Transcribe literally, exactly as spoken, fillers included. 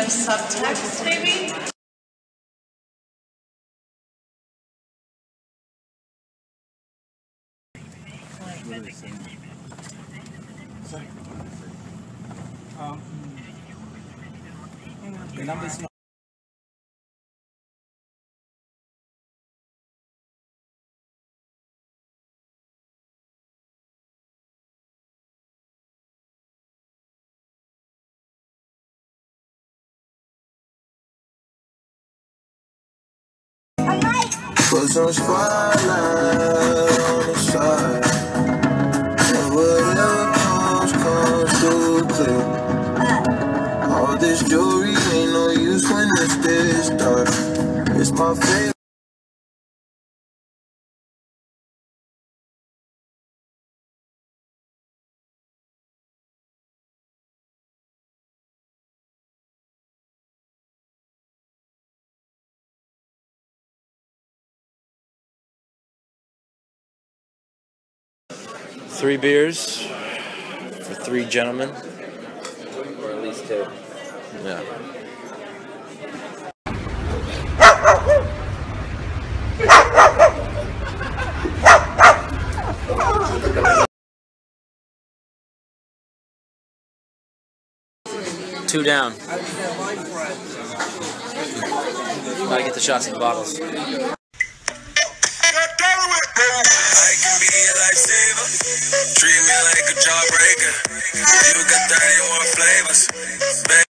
of subtext, maybe? Um, the numbers. Put some spotlight on the side, and whatever comes, comes through clear. All this jewelry ain't no use when it's this dark. It's my favorite. Three beers for three gentlemen. Or at least two. Yeah. Two down. Gotta get the shots in the bottles. I can be a lifesaver. Treat me like a jawbreaker. You got thirty-one flavors.